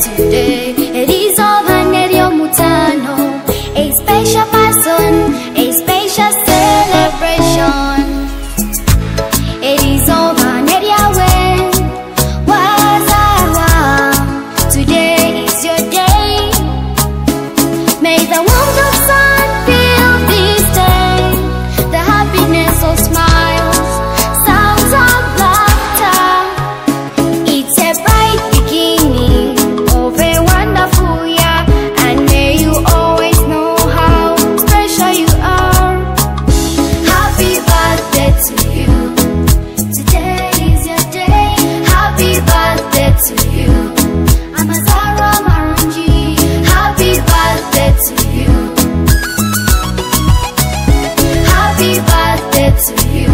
today. It is Ovanerio Mutano, a special person, a special celebration. It is Ovanerio when Wazawa. Today is your day. May the warmth of sun fill this day, the happiness of smiles, sounds of laughter. It's a bright beginning of a wonderful year, and may you always know how special you are. Happy birthday to you. Today is your day. Happy birthday to you. I'm Azara Marunji. Happy birthday to you. Happy birthday to you.